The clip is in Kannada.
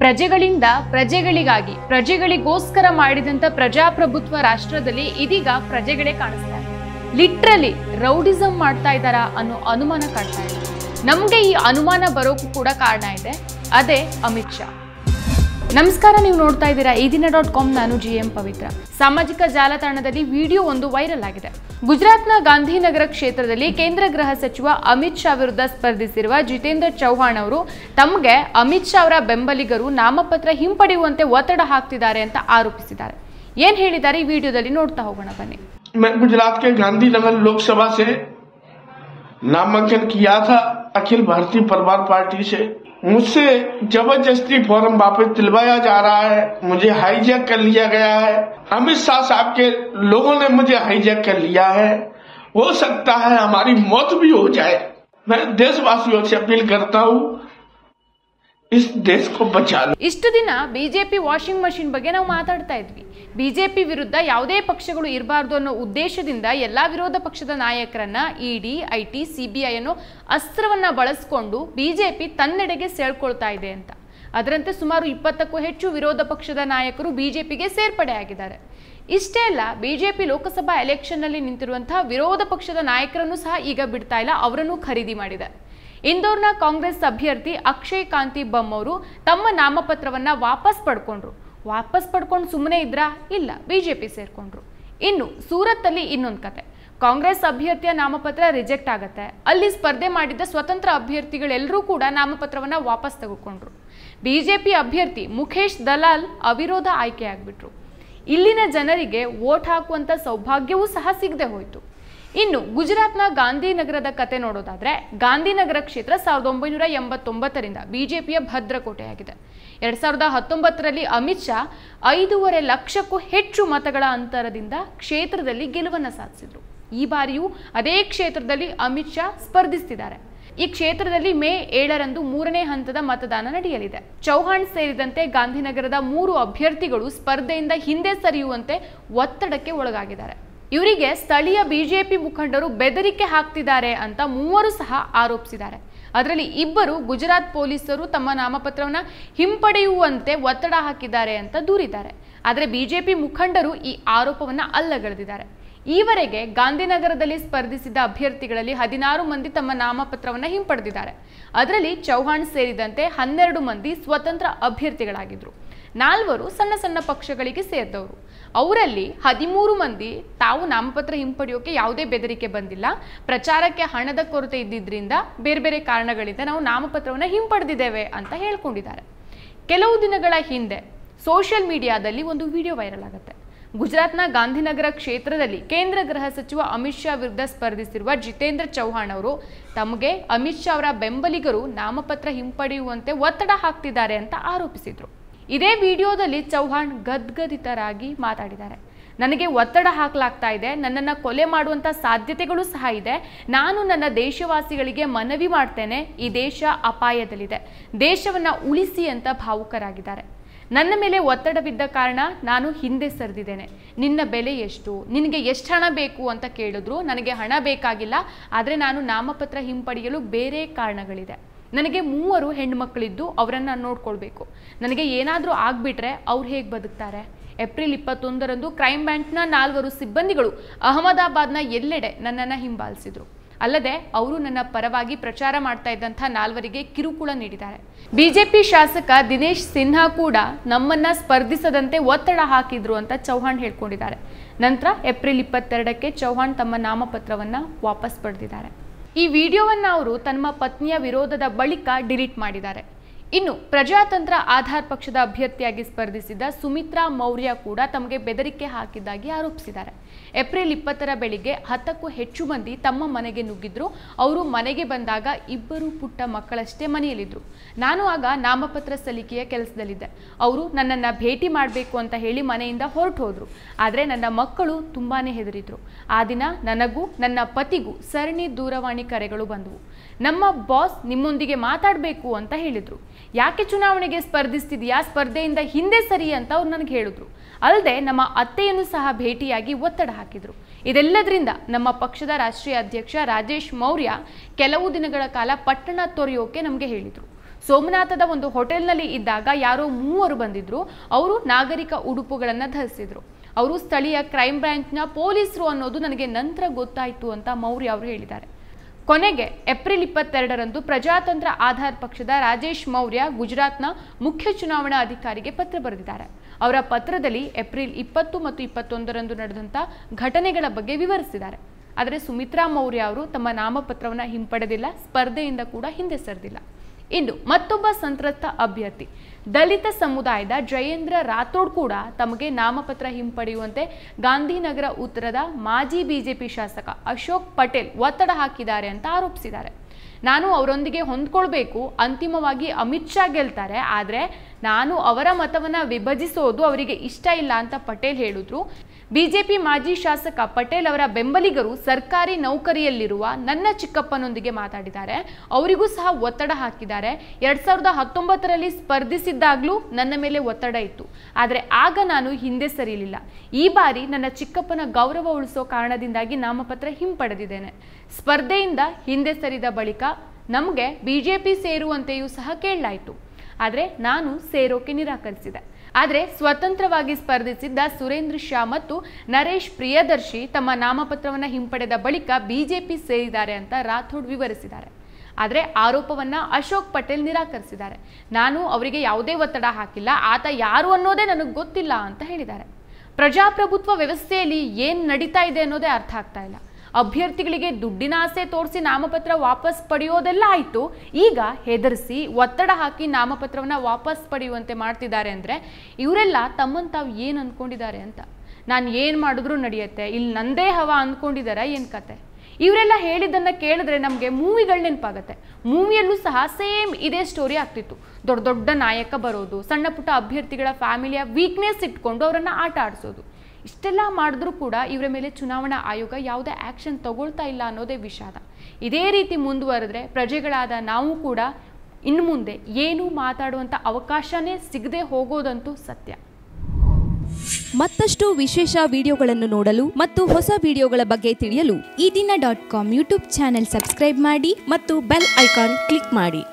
ಪ್ರಜೆಗಳಿಂದ ಪ್ರಜೆಗಳಿಗಾಗಿ ಪ್ರಜೆಗಳಿಗೋಸ್ಕರ ಮಾಡಿದಂತ ಪ್ರಜಾಪ್ರಭುತ್ವ ರಾಷ್ಟ್ರದಲ್ಲಿ ಇದೀಗ ಪ್ರಜೆಗಳೇ ಕಾಣಿಸ್ತಾ ಇದೆ. ಲಿಟ್ರಲಿ ರೌಡಿಸಂ ಮಾಡ್ತಾ ಇದ್ದಾರಾ ಅನ್ನೋ ಅನುಮಾನ ಕಾಡ್ತಾ ಇದೆ. ನಮ್ಗೆ ಈ ಅನುಮಾನ ಬರೋಕ್ಕೂ ಕೂಡ ಕಾರಣ ಇದೆ, ಅದೇ ಅಮಿತ್ ಶಾ. ನಮಸ್ಕಾರ, ನೀವು ನೋಡ್ತಾ ಇದ್ದೀರಾ eDina.com. ನಾನು GM ಪವಿತ್ರ. ಸಾಮಾಜಿಕ ಜಾಲತಾಣದಲ್ಲಿ ವಿಡಿಯೋ ಒಂದು ವೈರಲ್ ಆಗಿದೆ. ಗುಜರಾತ್ನ ಗಾಂಧಿನಗರ ಕ್ಷೇತ್ರದಲ್ಲಿ ಕೇಂದ್ರ ಗೃಹ ಸಚಿವ ಅಮಿತ್ ಶಾ ವಿರುದ್ಧ ಸ್ಪರ್ಧಿಸಿರುವ ಜಿತೇಂದ್ರ ಚೌಹಾಣ್ ಅವರು ತಮಗೆ ಅಮಿತ್ ಶಾ ಅವರ ಬೆಂಬಲಿಗರು ನಾಮಪತ್ರ ಹಿಂಪಡೆಯುವಂತೆ ಒತ್ತಡ ಹಾಕ್ತಿದ್ದಾರೆ ಅಂತ ಆರೋಪಿಸಿದ್ದಾರೆ. ಏನ್ ಹೇಳಿದ್ದಾರೆ ಈ ವಿಡಿಯೋದಲ್ಲಿ ನೋಡ್ತಾ ಹೋಗೋಣ ಬನ್ನಿ. मैं गुजरात के गांधीनगर लोकसभा से नामांकन किया था अखिल भारतीय परिवार पार्टी से। मुझसे जबरदस्ती फॉर्म वापस दिलवाया जा रहा है, मुझे हाईजैक कर लिया गया है। अमित शाह साहब के लोगों ने मुझे हाईजैक कर लिया है। हो सकता है हमारी मौत भी हो जाए। मैं देशवासियों से अपील करता हूँ, इस देश को बचा लो। ಇಷ್ಟು ದಿನ ಬಿಜೆಪಿ ವಾಷಿಂಗ್ ಮಷಿನ್ ಬಗ್ಗೆ ನಾವು ಮಾತಾಡ್ತಾ ಇದ್ವಿ. ಬಿಜೆಪಿ ವಿರುದ್ಧ ಯಾವುದೇ ಪಕ್ಷಗಳು ಇರಬಾರ್ದು ಅನ್ನೋ ಉದ್ದೇಶದಿಂದ ಎಲ್ಲಾ ವಿರೋಧ ಪಕ್ಷದ ನಾಯಕರನ್ನ ಇಡಿ, ಐಟಿ, ಸಿಬಿಐ ಅನ್ನೋ ಅಸ್ತ್ರವನ್ನ ಬಳಸಿಕೊಂಡು ಬಿಜೆಪಿ ತನ್ನೆಡೆಗೆ ಸೆಳ್ಕೊಳ್ತಾ ಇದೆ ಅಂತ. ಅದರಂತೆ ಸುಮಾರು 20ಕ್ಕೂ ಹೆಚ್ಚು ವಿರೋಧ ಪಕ್ಷದ ನಾಯಕರು ಬಿಜೆಪಿಗೆ ಸೇರ್ಪಡೆ ಆಗಿದ್ದಾರೆ. ಇಷ್ಟೇ ಅಲ್ಲ, ಬಿಜೆಪಿ ಲೋಕಸಭಾ ಎಲೆಕ್ಷನ್ ನಲ್ಲಿ ನಿಂತಿರುವಂತಹ ವಿರೋಧ ಪಕ್ಷದ ನಾಯಕರನ್ನು ಸಹ ಈಗ ಬಿಡ್ತಾ ಇಲ್ಲ, ಅವರನ್ನು ಖರೀದಿ ಮಾಡಿದೆ. ಇಂದೋರ್ನ ಕಾಂಗ್ರೆಸ್ ಅಭ್ಯರ್ಥಿ ಅಕ್ಷಯ್ ಕಾಂತಿ ಬಮ್ ಅವರು ತಮ್ಮ ನಾಮಪತ್ರವನ್ನ ವಾಪಸ್ ಪಡ್ಕೊಂಡು ಸುಮ್ಮನೆ ಇದ್ರಾ? ಇಲ್ಲ, ಬಿಜೆಪಿ ಸೇರ್ಕೊಂಡ್ರು. ಇನ್ನು ಸೂರತ್ ಅಲ್ಲಿ ಇನ್ನೊಂದು ಕತೆ. ಕಾಂಗ್ರೆಸ್ ಅಭ್ಯರ್ಥಿಯ ನಾಮಪತ್ರ ರಿಜೆಕ್ಟ್ ಆಗತ್ತೆ. ಅಲ್ಲಿ ಸ್ಪರ್ಧೆ ಮಾಡಿದ್ದ ಸ್ವತಂತ್ರ ಅಭ್ಯರ್ಥಿಗಳೆಲ್ಲರೂ ಕೂಡ ನಾಮಪತ್ರವನ್ನ ವಾಪಸ್ ತೆಗೆದುಕೊಂಡ್ರು. ಬಿಜೆಪಿ ಅಭ್ಯರ್ಥಿ ಮುಖೇಶ್ ದಲಾಲ್ ಅವಿರೋಧ ಆಯ್ಕೆಯಾಗ್ಬಿಟ್ರು. ಇಲ್ಲಿನ ಜನರಿಗೆ ವೋಟ್ ಹಾಕುವಂತ ಸೌಭಾಗ್ಯವೂ ಸಹ ಸಿಗದೆ ಹೋಯ್ತು. ಇನ್ನು ಗುಜರಾತ್ನ ಗಾಂಧಿನಗರದ ಕತೆ ನೋಡೋದಾದ್ರೆ, ಗಾಂಧಿನಗರ ಕ್ಷೇತ್ರ 1989ರಿಂದ ಬಿಜೆಪಿಯ ಭದ್ರಕೋಟೆಯಾಗಿದೆ. 2019ರಲ್ಲಿ ಅಮಿತ್ ಶಾ 5.5 ಲಕ್ಷಕ್ಕೂ ಹೆಚ್ಚು ಮತಗಳ ಅಂತರದಿಂದ ಕ್ಷೇತ್ರದಲ್ಲಿ ಗೆಲುವನ್ನು ಸಾಧಿಸಿದ್ರು. ಈ ಬಾರಿಯೂ ಅದೇ ಕ್ಷೇತ್ರದಲ್ಲಿ ಅಮಿತ್ ಶಾ ಸ್ಪರ್ಧಿಸುತ್ತಿದ್ದಾರೆ. ಈ ಕ್ಷೇತ್ರದಲ್ಲಿ ಮೇ 7ರಂದು 3ನೇ ಹಂತದ ಮತದಾನ ನಡೆಯಲಿದೆ. ಚೌಹಾಣ್ ಸೇರಿದಂತೆ ಗಾಂಧಿನಗರದ 3 ಅಭ್ಯರ್ಥಿಗಳು ಸ್ಪರ್ಧೆಯಿಂದ ಹಿಂದೆ ಸರಿಯುವಂತೆ ಒತ್ತಡಕ್ಕೆ ಒಳಗಾಗಿದ್ದಾರೆ. ಇವರಿಗೆ ಸ್ಥಳೀಯ ಬಿಜೆಪಿ ಮುಖಂಡರು ಬೆದರಿಕೆ ಹಾಕ್ತಿದ್ದಾರೆ ಅಂತ 3 ಸಹ ಆರೋಪಿಸಿದ್ದಾರೆ. ಅದರಲ್ಲಿ 2 ಗುಜರಾತ್ ಪೊಲೀಸರು ತಮ್ಮ ನಾಮಪತ್ರವನ್ನ ಹಿಂಪಡೆಯುವಂತೆ ಒತ್ತಡ ಹಾಕಿದ್ದಾರೆ ಅಂತ ದೂರಿದ್ದಾರೆ. ಆದರೆ ಬಿಜೆಪಿ ಮುಖಂಡರು ಈ ಆರೋಪವನ್ನ ಅಲ್ಲಗಳೆದಿದ್ದಾರೆ. ಈವರೆಗೆ ಗಾಂಧಿನಗರದಲ್ಲಿ ಸ್ಪರ್ಧಿಸಿದ ಅಭ್ಯರ್ಥಿಗಳಲ್ಲಿ 16 ಮಂದಿ ತಮ್ಮ ನಾಮಪತ್ರವನ್ನ ಹಿಂಪಡೆದಿದ್ದಾರೆ. ಅದರಲ್ಲಿ ಚೌಹಾಣ್ ಸೇರಿದಂತೆ 12 ಮಂದಿ ಸ್ವತಂತ್ರ ಅಭ್ಯರ್ಥಿಗಳಾಗಿದ್ರು. 4 ಸಣ್ಣ ಸಣ್ಣ ಪಕ್ಷಗಳಿಗೆ ಸೇರಿದವರು. ಅವರಲ್ಲಿ 13 ಮಂದಿ ತಾವು ನಾಮಪತ್ರ ಹಿಂಪಡೆಯೋಕೆ ಯಾವುದೇ ಬೆದರಿಕೆ ಬಂದಿಲ್ಲ, ಪ್ರಚಾರಕ್ಕೆ ಹಣದ ಕೊರತೆ ಇದ್ದಿದ್ರಿಂದ ಬೇರೆ ಬೇರೆ ಕಾರಣಗಳಿಂದ ನಾವು ನಾಮಪತ್ರವನ್ನು ಹಿಂಪಡೆದಿದ್ದೇವೆ ಅಂತ ಹೇಳ್ಕೊಂಡಿದ್ದಾರೆ. ಕೆಲವು ದಿನಗಳ ಹಿಂದೆ ಸೋಷಿಯಲ್ ಮೀಡಿಯಾದಲ್ಲಿ ಒಂದು ವಿಡಿಯೋ ವೈರಲ್ ಆಗುತ್ತೆ. ಗುಜರಾತ್ನ ಗಾಂಧಿನಗರ ಕ್ಷೇತ್ರದಲ್ಲಿ ಕೇಂದ್ರ ಗೃಹ ಸಚಿವ ಅಮಿತ್ ಶಾ ವಿರುದ್ಧ ಸ್ಪರ್ಧಿಸಿರುವ ಜಿತೇಂದ್ರ ಚೌಹಾಣ್ ಅವರು ತಮಗೆ ಅಮಿತ್ ಶಾ ಅವರ ಬೆಂಬಲಿಗರು ನಾಮಪತ್ರ ಹಿಂಪಡೆಯುವಂತೆ ಒತ್ತಡ ಹಾಕ್ತಿದ್ದಾರೆ ಅಂತ ಆರೋಪಿಸಿದ್ರು. ಇದೇ ವಿಡಿಯೋದಲ್ಲಿ ಚೌಹಾಣ್ ಗದ್ಗದಿತರಾಗಿ ಮಾತಾಡಿದ್ದಾರೆ. ನನಗೆ ಒತ್ತಡ ಹಾಕಲಾಗ್ತಾ ಇದೆ, ನನ್ನನ್ನು ಕೊಲೆ ಮಾಡುವಂಥ ಸಾಧ್ಯತೆಗಳು ಸಹ ಇದೆ. ನಾನು ನನ್ನ ದೇಶವಾಸಿಗಳಿಗೆ ಮನವಿ ಮಾಡ್ತೇನೆ, ಈ ದೇಶ ಅಪಾಯದಲ್ಲಿದೆ, ದೇಶವನ್ನು ಉಳಿಸಿ ಅಂತ ಭಾವುಕರಾಗಿದ್ದಾರೆ. ನನ್ನ ಮೇಲೆ ಒತ್ತಡ ಬಿದ್ದ ಕಾರಣ ನಾನು ಹಿಂದೆ ಸರಿದಿದ್ದೇನೆ. ನಿನ್ನ ಬೆಲೆ ಎಷ್ಟು, ನಿನಗೆ ಎಷ್ಟು ಹಣ ಬೇಕು ಅಂತ ಕೇಳಿದ್ರು. ನನಗೆ ಹಣ ಬೇಕಾಗಿಲ್ಲ, ಆದರೆ ನಾನು ನಾಮಪತ್ರ ಹಿಂಪಡೆಯಲು ಬೇರೆ ಕಾರಣಗಳಿದೆ. ನನಗೆ 3 ಹೆಣ್ಮಕ್ಳಿದ್ದು ಅವರನ್ನು ನೋಡ್ಕೊಳ್ಬೇಕು. ನನಗೆ ಏನಾದರೂ ಆಗ್ಬಿಟ್ರೆ ಅವ್ರು ಹೇಗೆ ಬದುಕ್ತಾರೆ? ಏಪ್ರಿಲ್ 21ರಂದು ಕ್ರೈಮ್ ಬ್ಯಾಂಕ್ನ 4 ಸಿಬ್ಬಂದಿಗಳು ಅಹಮದಾಬಾದ್ನ ಎಲ್ಲೆಡೆ ನನ್ನನ್ನು ಹಿಂಬಾಲಿಸಿದ್ರು. ಅಲ್ಲದೆ ಅವರು ನನ್ನ ಪರವಾಗಿ ಪ್ರಚಾರ ಮಾಡ್ತಾ ಇದ್ದಂಥ 4 ಕಿರುಕುಳ ನೀಡಿದ್ದಾರೆ. ಬಿಜೆಪಿ ಶಾಸಕ ದಿನೇಶ್ ಸಿನ್ಹಾ ಕೂಡ ನಮ್ಮನ್ನ ಸ್ಪರ್ಧಿಸದಂತೆ ಒತ್ತಡ ಹಾಕಿದ್ರು ಅಂತ ಚೌಹಾಣ್ ಹೇಳ್ಕೊಂಡಿದ್ದಾರೆ. ನಂತರ ಏಪ್ರಿಲ್ 22ಕ್ಕೆ ಚೌಹಾಣ್ ತಮ್ಮ ನಾಮಪತ್ರವನ್ನ ವಾಪಸ್ ಪಡೆದಿದ್ದಾರೆ. ಈ ವಿಡಿಯೋವನ್ನ ಅವರು ತಮ್ಮ ಪತ್ನಿಯ ವಿರೋಧದ ಬಳಿಕ ಡಿಲೀಟ್ ಮಾಡಿದ್ದಾರೆ. ಇನ್ನು ಪ್ರಜಾತಂತ್ರ ಆಧಾರ್ ಪಕ್ಷದ ಅಭ್ಯರ್ಥಿಯಾಗಿ ಸ್ಪರ್ಧಿಸಿದ ಸುಮಿತ್ರಾ ಮೌರ್ಯ ಕೂಡ ತಮಗೆ ಬೆದರಿಕೆ ಹಾಕಿದ್ದಾಗಿ ಆರೋಪಿಸಿದ್ದಾರೆ. ಏಪ್ರಿಲ್ 20ರ ಬೆಳಿಗ್ಗೆ 10ಕ್ಕೂ ಹೆಚ್ಚು ಮಂದಿ ತಮ್ಮ ಮನೆಗೆ ನುಗ್ಗಿದ್ರು. ಅವರು ಮನೆಗೆ ಬಂದಾಗ 2 ಪುಟ್ಟ ಮಕ್ಕಳಷ್ಟೇ ಮನೆಯಲ್ಲಿದ್ರು. ನಾನು ಆಗ ನಾಮಪತ್ರ ಸಲ್ಲಿಕೆಯ ಕೆಲಸದಲ್ಲಿದ್ದೆ. ಅವರು ನನ್ನನ್ನು ಭೇಟಿ ಮಾಡಬೇಕು ಅಂತ ಹೇಳಿ ಮನೆಯಿಂದ ಹೊರಟು ಹೋದ್ರು. ಆದರೆ ನನ್ನ ಮಕ್ಕಳು ತುಂಬಾನೇ ಹೆದರಿದ್ರು. ಆ ದಿನ ನನಗೂ ನನ್ನ ಪತಿಗೂ ಸರಣಿ ದೂರವಾಣಿ ಕರೆಗಳು ಬಂದವು. ನಮ್ಮ ಬಾಸ್ ನಿಮ್ಮೊಂದಿಗೆ ಮಾತಾಡಬೇಕು ಅಂತ ಹೇಳಿದ್ರು. ಯಾಕೆ ಚುನಾವಣೆಗೆ ಸ್ಪರ್ಧಿಸ್ತಿದೆಯಾ, ಸ್ಪರ್ಧೆಯಿಂದ ಹಿಂದೆ ಸರಿ ಅಂತ ಅವ್ರು ನನಗೆ ಹೇಳಿದ್ರು. ಅಲ್ಲದೆ ನಮ್ಮ ಅತ್ತೆಯನ್ನು ಸಹ ಭೇಟಿಯಾಗಿ ಒತ್ತಡ ಹಾಕಿದ್ರು. ಇದೆಲ್ಲದರಿಂದ ನಮ್ಮ ಪಕ್ಷದ ರಾಷ್ಟ್ರೀಯ ಅಧ್ಯಕ್ಷ ರಾಜೇಶ್ ಮೌರ್ಯ ಕೆಲವು ದಿನಗಳ ಕಾಲ ಪಟ್ಟಣ ತೊರೆಯೋಕೆ ನಮಗೆ ಹೇಳಿದ್ರು. ಸೋಮನಾಥದ ಒಂದು ಹೋಟೆಲ್ನಲ್ಲಿ ಇದ್ದಾಗ ಯಾರೋ ಮೂವರು ಬಂದಿದ್ರು. ಅವರು ನಾಗರಿಕ ಉಡುಪುಗಳನ್ನು ಧರಿಸಿದ್ರು. ಅವರು ಸ್ಥಳೀಯ ಕ್ರೈಮ್ ಬ್ರಾಂಚ್ನ ಪೊಲೀಸರು ಅನ್ನೋದು ನನಗೆ ನಂತರ ಗೊತ್ತಾಯಿತು ಅಂತ ಮೌರ್ಯ ಅವರು ಹೇಳಿದ್ದಾರೆ. ಕೊನೆಗೆ ಏಪ್ರಿಲ್ 22ರಂದು ಪ್ರಜಾತಂತ್ರ ಆಧಾರ್ ಪಕ್ಷದ ರಾಜೇಶ್ ಮೌರ್ಯ ಗುಜರಾತ್ನ ಮುಖ್ಯ ಚುನಾವಣಾ ಅಧಿಕಾರಿಗೆ ಪತ್ರ ಬರೆದಿದ್ದಾರೆ. ಅವರ ಪತ್ರದಲ್ಲಿ ಏಪ್ರಿಲ್ 20 ಮತ್ತು 21ರಂದು ನಡೆದಂಥ ಘಟನೆಗಳ ಬಗ್ಗೆ ವಿವರಿಸಿದ್ದಾರೆ. ಆದರೆ ಸುಮಿತ್ರಾ ಮೌರ್ಯ ಅವರು ತಮ್ಮ ನಾಮಪತ್ರವನ್ನು ಹಿಂಪಡೆದಿಲ್ಲ, ಸ್ಪರ್ಧೆಯಿಂದ ಕೂಡ ಹಿಂದೆ ಸರಿದಿಲ್ಲ. ಇನ್ನು ಮತ್ತೊಬ್ಬ ಸಂತ್ರಸ್ತ ಅಭ್ಯರ್ಥಿ ದಲಿತ ಸಮುದಾಯದ ಜಯೇಂದ್ರ ರಾಥೋಡ್ ಕೂಡ ತಮಗೆ ನಾಮಪತ್ರ ಹಿಂಪಡೆಯುವಂತೆ ಗಾಂಧಿನಗರ ಉತ್ತರದ ಮಾಜಿ ಬಿಜೆಪಿ ಶಾಸಕ ಅಶೋಕ್ ಪಟೇಲ್ ಒತ್ತಡ ಹಾಕಿದ್ದಾರೆ ಅಂತ ಆರೋಪಿಸಿದ್ದಾರೆ. ನಾನು ಅವರೊಂದಿಗೆ ಹೊಂದ್ಕೊಳ್ಬೇಕು, ಅಂತಿಮವಾಗಿ ಅಮಿತ್ ಶಾ ಗೆಲ್ತಾರೆ, ಆದರೆ ನಾನು ಅವರ ಮತವನ್ನು ವಿಭಜಿಸೋದು ಅವರಿಗೆ ಇಷ್ಟ ಇಲ್ಲ ಅಂತ ಪಟೇಲ್ ಹೇಳಿದ್ರು. ಬಿಜೆಪಿ ಮಾಜಿ ಶಾಸಕ ಪಟೇಲ್ ಅವರ ಬೆಂಬಲಿಗರು ಸರ್ಕಾರಿ ನೌಕರಿಯಲ್ಲಿರುವ ನನ್ನ ಚಿಕ್ಕಪ್ಪನೊಂದಿಗೆ ಮಾತಾಡಿದ್ದಾರೆ. ಅವರಿಗೂ ಸಹ ಒತ್ತಡ ಹಾಕಿದ್ದಾರೆ. 2019ರಲ್ಲಿ ಸ್ಪರ್ಧಿಸಿದ್ದಾಗಲೂ ನನ್ನ ಮೇಲೆ ಒತ್ತಡ ಇತ್ತು, ಆದರೆ ಆಗ ನಾನು ಹಿಂದೆ ಸರಿಯಲಿಲ್ಲ. ಈ ಬಾರಿ ನನ್ನ ಚಿಕ್ಕಪ್ಪನ ಗೌರವ ಉಳಿಸೋ ಕಾರಣದಿಂದಾಗಿ ನಾಮಪತ್ರ ಹಿಂಪಡೆದಿದ್ದೇನೆ. ಸ್ಪರ್ಧೆಯಿಂದ ಹಿಂದೆ ಸರಿದ ಬಳಿಕ ನಮಗೆ ಬಿಜೆಪಿ ಸೇರುವಂತೆಯೂ ಸಹ ಕೇಳಲಾಯಿತು, ಆದರೆ ನಾನು ಸೇರೋಕೆ ನಿರಾಕರಿಸಿದೆ. ಆದರೆ ಸ್ವತಂತ್ರವಾಗಿ ಸ್ಪರ್ಧಿಸಿದ್ದ ಸುರೇಂದ್ರ ಶಾ ಮತ್ತು ನರೇಶ್ ಪ್ರಿಯದರ್ಶಿ ತಮ್ಮ ನಾಮಪತ್ರವನ್ನು ಹಿಂಪಡೆದ ಬಳಿಕ ಬಿಜೆಪಿ ಸೇರಿದ್ದಾರೆ ಅಂತ ರಾಥೋಡ್ ವಿವರಿಸಿದ್ದಾರೆ. ಆದರೆ ಆರೋಪವನ್ನ ಅಶೋಕ್ ಪಟೇಲ್ ನಿರಾಕರಿಸಿದ್ದಾರೆ. ನಾನು ಅವರಿಗೆ ಯಾವುದೇ ಒತ್ತಡ ಹಾಕಿಲ್ಲ, ಆತ ಯಾರು ಅನ್ನೋದೇ ನನಗೆ ಗೊತ್ತಿಲ್ಲ ಅಂತ ಹೇಳಿದ್ದಾರೆ. ಪ್ರಜಾಪ್ರಭುತ್ವ ವ್ಯವಸ್ಥೆಯಲ್ಲಿ ಏನು ನಡೀತಾ ಇದೆ ಅನ್ನೋದೇ ಅರ್ಥ ಆಗ್ತಾ ಇಲ್ಲ. ಅಭ್ಯರ್ಥಿಗಳಿಗೆ ದುಡ್ಡಿನ ಆಸೆ ತೋರಿಸಿ ನಾಮಪತ್ರ ವಾಪಸ್ ಪಡೆಯೋದೆಲ್ಲ ಆಯಿತು, ಈಗ ಹೆದರಿಸಿ ಒತ್ತಡ ಹಾಕಿ ನಾಮಪತ್ರವನ್ನು ವಾಪಸ್ ಪಡೆಯುವಂತೆ ಮಾಡ್ತಿದ್ದಾರೆ ಅಂದರೆ ಇವರೆಲ್ಲ ತಮ್ಮನ್ನು ತಾವು ಏನು ಅಂದ್ಕೊಂಡಿದ್ದಾರೆ ಅಂತ. ನಾನು ಏನು ಮಾಡಿದ್ರೂ ನಡೆಯುತ್ತೆ, ಇಲ್ಲಿ ನಂದೇ ಹವಾ ಅಂದ್ಕೊಂಡಿದ್ದಾರೆ ಏನು ಕತೆ. ಇವರೆಲ್ಲ ಹೇಳಿದ್ದನ್ನು ಕೇಳಿದ್ರೆ ನಮಗೆ ಮೂವಿಗಳು ನೆನಪಾಗತ್ತೆ. ಮೂವಿಯಲ್ಲೂ ಸಹ ಸೇಮ್ ಇದೇ ಸ್ಟೋರಿ ಆಗ್ತಿತ್ತು. ದೊಡ್ಡ ದೊಡ್ಡ ನಾಯಕ ಬರೋದು, ಸಣ್ಣ ಪುಟ್ಟ ಅಭ್ಯರ್ಥಿಗಳ ಫ್ಯಾಮಿಲಿಯ ವೀಕ್ನೆಸ್ ಇಟ್ಕೊಂಡು ಅವರನ್ನು ಆಟ ಆಡಿಸೋದು. ಇಷ್ಟೆಲ್ಲ ಮಾಡಿದ್ರೂ ಕೂಡ ಇವರ ಮೇಲೆ ಚುನಾವಣಾ ಆಯೋಗ ಯಾವುದೇ ಆ್ಯಕ್ಷನ್ ತಗೊಳ್ತಾ ಇಲ್ಲ ಅನ್ನೋದೇ ವಿಷಾದ. ಇದೇ ರೀತಿ ಮುಂದುವರೆದ್ರೆ ಪ್ರಜೆಗಳಾದ ನಾವು ಕೂಡ ಇನ್ನು ಮುಂದೆ ಏನೂ ಮಾತಾಡುವಂಥ ಅವಕಾಶನೇ ಸಿಗದೆ ಹೋಗೋದಂತೂ ಸತ್ಯ. ಮತ್ತಷ್ಟು ವಿಶೇಷ ವಿಡಿಯೋಗಳನ್ನು ನೋಡಲು ಮತ್ತು ಹೊಸ ವಿಡಿಯೋಗಳ ಬಗ್ಗೆ ತಿಳಿಯಲು ಈ ದಿನ .com ಯೂಟ್ಯೂಬ್ ಚಾನೆಲ್ ಸಬ್ಸ್ಕ್ರೈಬ್ ಮಾಡಿ ಮತ್ತು ಬೆಲ್ ಐಕಾನ್ ಕ್ಲಿಕ್ ಮಾಡಿ.